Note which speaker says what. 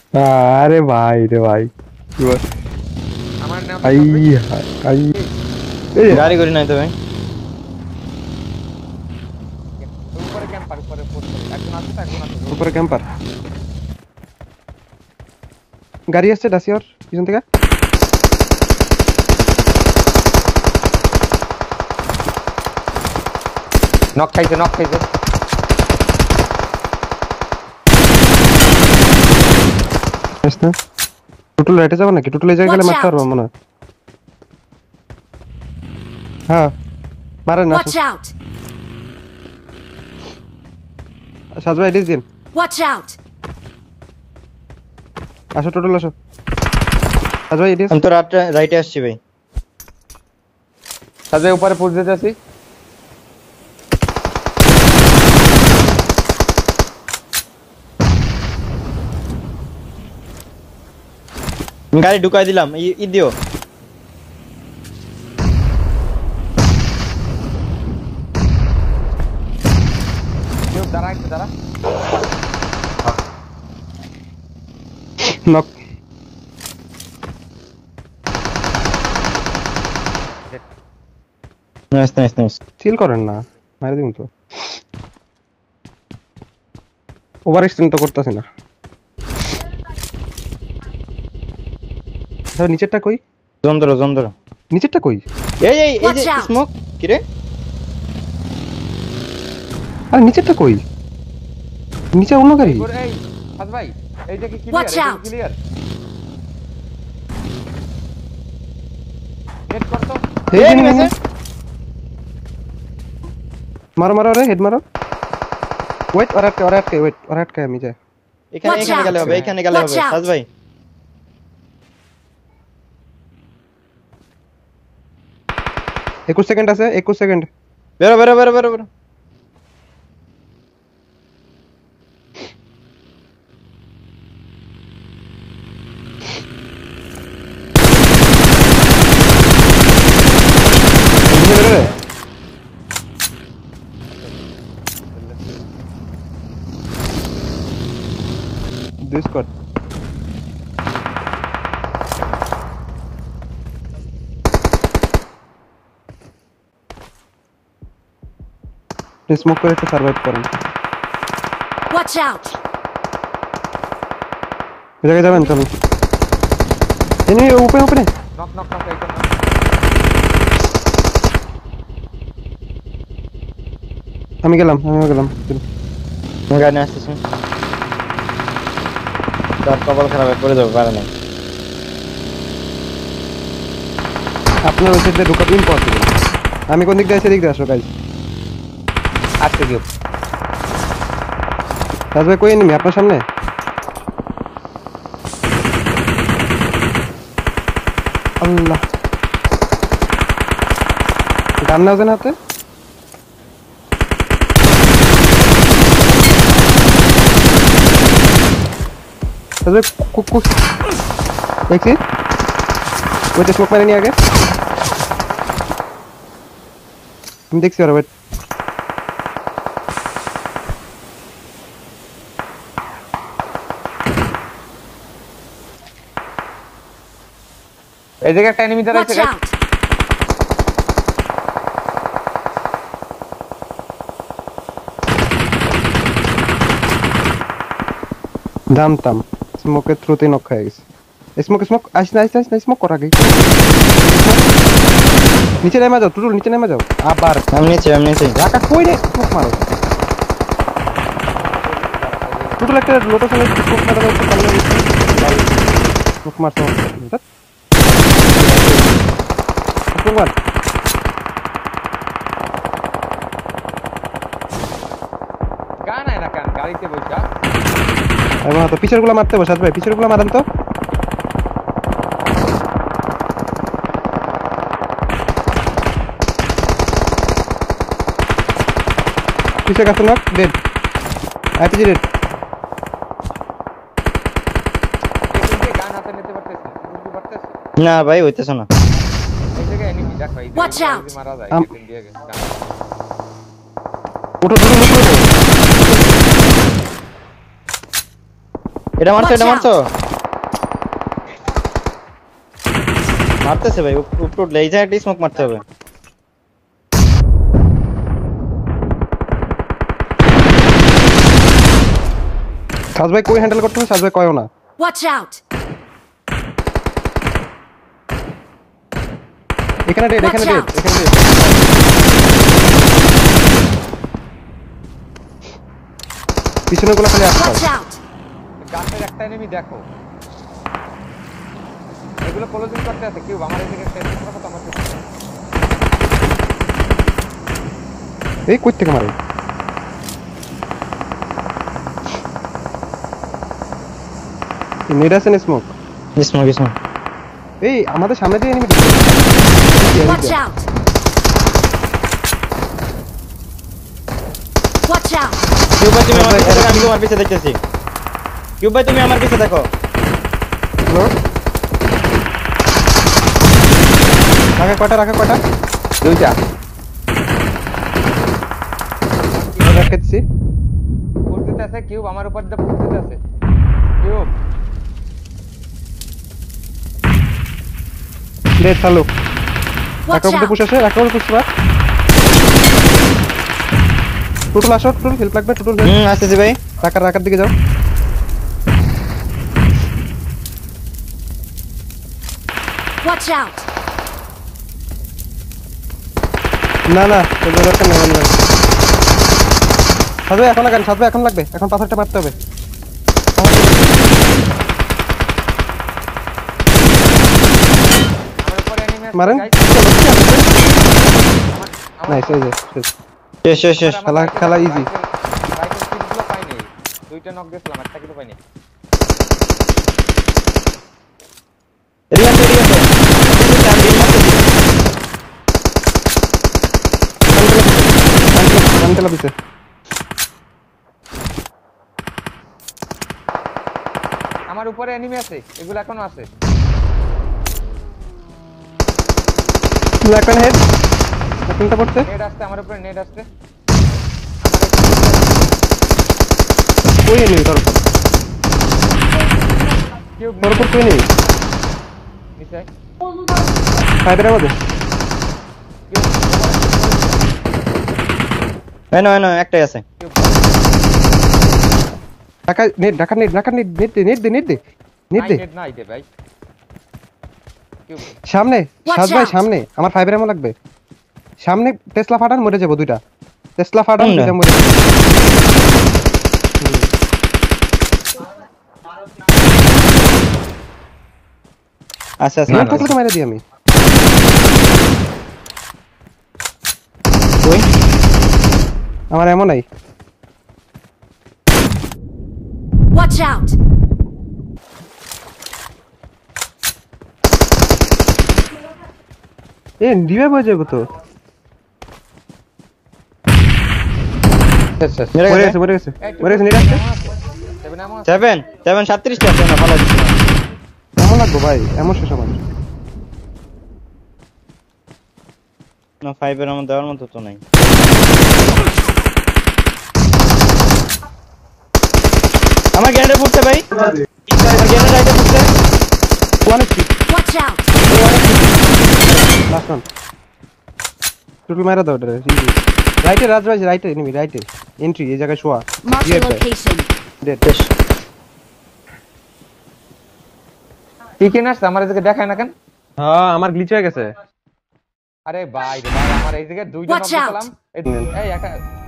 Speaker 1: আরে ভাই রে ভাই
Speaker 2: আমার নাম
Speaker 1: আই আই এই
Speaker 3: গাড়ি করি নাই তো ভাই
Speaker 2: উপরে ক্যাম্পার উপরে একজন আছে তো একজন আছে
Speaker 1: উপরে ক্যাম্পার গাড়ি আসছে ডাসিওর পিছন থেকে
Speaker 2: নক খাইছে
Speaker 1: আসছে টুটুল রাইটে যাবো নাকি টুটুল এই জায়গায় গেলে মারতে পারবো মনে হয় হ্যাঁ মারেন না
Speaker 4: Watch out!
Speaker 1: সাজবা এডিস দিন
Speaker 4: Watch out!
Speaker 1: আসো টুটুল আসো সাজবা এডিস
Speaker 3: আমি তো রাইটে আসছি ভাই
Speaker 2: সাজে উপরে পুশ দিতে আছি
Speaker 3: গাড়ি ঢুকাই দিলাম ই দিও
Speaker 2: কেউ দাঁড়া একটু দাঁড়া
Speaker 1: নক
Speaker 3: নাইস
Speaker 1: চিল করেন না মারি দিন তো ওভার এক্সটেন্ড তো করতেছি না তাহলে নিচেরটা কই
Speaker 3: জন্দর
Speaker 1: নিচেরটা কই
Speaker 3: এই যে
Speaker 4: Watch out!
Speaker 3: স্মোক কি রে
Speaker 1: আরে নিচেরটা কই নিচে অন্য গাড়ি
Speaker 2: এই সাজ ভাই এই যে কি
Speaker 4: Watch
Speaker 2: clear
Speaker 4: out!
Speaker 2: Clear head কর তো
Speaker 1: এই
Speaker 3: এই
Speaker 1: যে
Speaker 3: নিমেছে
Speaker 1: মারো রে হেড মারো ওয়েট আর আটকে আমি যাই
Speaker 4: Watch
Speaker 3: এখানে
Speaker 4: out!
Speaker 3: গেলে হবে
Speaker 4: Watch out!
Speaker 3: সাজ ভাই
Speaker 1: 21 সেকেন্ড আছে 21 সেকেন্ড
Speaker 3: বেরো
Speaker 1: দুই স্কোয়াড স্মোক করে একটু সার্ভাইভ করেন
Speaker 4: Watch out!
Speaker 1: এই জায়গায় যাবেন চলুন এনে উপরে
Speaker 2: নক এই তো
Speaker 1: আমি গেলাম
Speaker 3: গাড়ি নিয়ে আসতেছি তার কপাল খারাপ করে যাবে পারে না
Speaker 1: আপনার ওই সাইডে ঢোকা ইম্পসিবল আমি কোন দিক দিয়ে এদিক দিয়ে আসো গাইস
Speaker 2: আজকে কেউ
Speaker 1: রাজ ভাই কই এনিমি আপনার সামনে আল্লাহ গান নাও যেন হাতে রাজ ভাই কুক দেখছি ওইটা স্মোক মারেনি আগে আমি দেখছি আর ওয়েট
Speaker 2: এই জায়গায় একটা এনিমি দাঁড়াইছে
Speaker 4: Watch out!
Speaker 1: জানতাম স্মোকের থ্রুতে নক হয়ে গেছে স্মোক আসনা স্মোক করা গেছে নিচে নেমে যাও টুটুল নিচে নেমে যাও আবার
Speaker 3: আমি নিচে
Speaker 1: ঢাকা কই রে স্মোক মারো টুটুল একটা লোটাস এর স্মোক মারা যাচ্ছে পারলে স্মোক মারছো স্মোক মার
Speaker 2: গান আয় না কেন গাড়িতে বসা
Speaker 1: এবং তো পিছের গুলা মারতে বসাত ভাই পিছের গুলা মারেন তো পিছে কাছে নক ডেড আইপিজি ডেড
Speaker 2: গান হাতে নিতে পারতেছি বুঝতে পারতেছি
Speaker 3: না ভাই হইতেছ না
Speaker 2: এই জায়গায় এনিমি দেখো এই
Speaker 4: Watch
Speaker 2: জায়গায়
Speaker 4: out!
Speaker 2: যদি মারা যায় কেন দিয়ে গেছে
Speaker 1: ওঠো
Speaker 3: এটা মারছো
Speaker 4: Watch
Speaker 3: এটা মারছো মারতেছে ভাই উপর উঠলে এই জায়গাটা স্মোক মারতে হবে
Speaker 1: সাজ ভাই কই হ্যান্ডেল করতে হবে, সাজ ভাই কয়ও না।
Speaker 4: Watch out!
Speaker 1: এখানে ডেড, এখানে
Speaker 4: Watch
Speaker 1: ডেড,
Speaker 4: out.
Speaker 1: এখানে ডেড। পিছনে গুলো খালি আসছে।
Speaker 4: Watch out!
Speaker 2: গাছের একটা এনিমি দেখো, এগুলো ক্লোজিং করতে আছে। কিউব আমার এদিকে টেস্ট করো তো আমার কাছে।
Speaker 1: এই কই থেকে মারে? নেড আছে না স্মোক?
Speaker 3: স্মোক স্মোক
Speaker 1: এই আমাদের সামনে দিয়ে enemy.
Speaker 4: Watch out! Watch out!
Speaker 3: কিউব ভাই তুমি আমার পিছে দেখো আমি তোমার পিছে দেখতেছি কিউব ভাই তুমি আমার পিছে দেখো
Speaker 1: রাখা কয়টা?
Speaker 2: দুইটা
Speaker 1: রাখতেছি।
Speaker 2: পুশ দিতে আছে। কিউব আমার উপর দিয়ে পুশ দিতে আছে। কিউব
Speaker 1: ডেড চালু।
Speaker 4: Watch
Speaker 1: রাখা উপরে
Speaker 4: out!
Speaker 1: পুশ আছে, রাখা উপরে পুশ মার। টোটাল আসো, টোটাল হেল্প লাগবে, টোটাল হেল্প।
Speaker 3: আসতেছি ভাই
Speaker 1: রাখার দিকে যাও।
Speaker 4: Watch out!
Speaker 1: না তোদের দরকার নেই। সাজবে এখন লাগান, সাজবে এখন লাগবে, এখন পাথরটা মারতে হবে।
Speaker 2: আমার উপরে এনিমি আছে
Speaker 1: মারেন।
Speaker 2: guys।
Speaker 1: নাইস, এই যে শেষ।
Speaker 3: শেষ
Speaker 1: খেলা easy।
Speaker 2: রাইফেল কিলগুলো পাইনি। দুইটা নক দিয়েছিলাম, একটা কিলো পাইনি।
Speaker 3: রিয়ান
Speaker 1: আনতেলা দিছে।
Speaker 2: আমার উপরে এনিমি আছে, এগুলো এখনো আছে।
Speaker 1: ব্ল্যাক অ্যান্ড হেড কোনটা পড়ছে?
Speaker 2: নেড আসছে আমার উপরে, নেড আসছে।
Speaker 1: কই এনিমি তোর উপর?
Speaker 2: কিউব
Speaker 1: তোর উপর কই এনিমি?
Speaker 2: নিচে
Speaker 1: ফাইবারের মধ্যে।
Speaker 3: না একটাই আছে
Speaker 1: ঢাকা নেট দে।
Speaker 2: নাই দে ভাই। কিউব
Speaker 1: সামনে
Speaker 4: Watch
Speaker 1: সাজ ভাই,
Speaker 4: out.
Speaker 1: সামনে আমার ফাইবার এমন লাগবে। সামনে টেসলা ফাটান, মরে যাবো দুইটা। টেসলা ফাটান,
Speaker 3: কোনটা?
Speaker 1: দুইটা মরে যাবো।
Speaker 3: আচ্ছা
Speaker 1: না থাকলে তো মেরে দিই আমি।
Speaker 3: ওই
Speaker 1: আমার এমন নাই।
Speaker 4: Watch out!
Speaker 1: ডিভাই হয়ে যাবো তো।
Speaker 2: শেষ।
Speaker 1: মরে গেছে নেট আসছে।
Speaker 3: 7 37টা আছে না ভালো দিচ্ছে
Speaker 1: এমন লাগবো ভাই, এমন শেষ আমার।
Speaker 3: না 5 এর আমার দেওয়ার মতো তো নাই আমার গ্যান্ডে ফুটছে ভাই আমার গ্যান্ডে রাইটে ফুটছে
Speaker 1: 1
Speaker 4: Watch out!
Speaker 1: Last one. Total মারা দাও এটা। রাইটে রাজভাই, রাইটে এনিমি, রাইটে এন্ট্রি এই জায়গায় শোয়া।
Speaker 4: Mark the location.
Speaker 1: ডেড।
Speaker 2: কি কিন আসছে আমার এদিকে দেখায় না কেন?
Speaker 1: হ্যাঁ আমার গ্লিচ হয়ে গেছে।
Speaker 2: আরে ভাই আমার এইদিকে দুইটা নক
Speaker 4: Watch out.
Speaker 2: দিলাম। এই একটা